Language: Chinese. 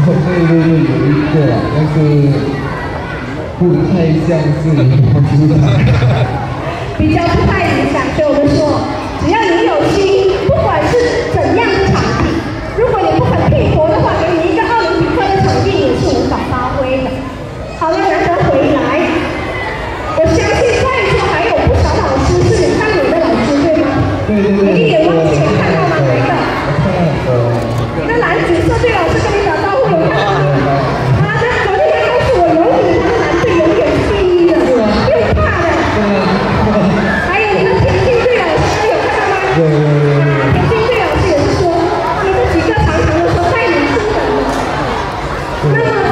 对对对，有一个，但是不太像是你们知道。 比较不太影响，所以我们说，只要你有心，不管是怎样的场地，如果你不很拼搏的话，给你一个奥林匹克的场地也是无法发挥的。好了，难得回来，我相信在座还有不少老师是你当年的老师，对吗？ 对对对。 你一眼望去有看到吗？哪一个？你的蓝紫色队老师跟你打招呼，有看到吗？啊，那昨天他告诉我，永远他的蓝队永远是第一的，又怕的。还有你的田径队老师有看到吗？田径队老师也是说，你这几个常常的说带你出门的。那么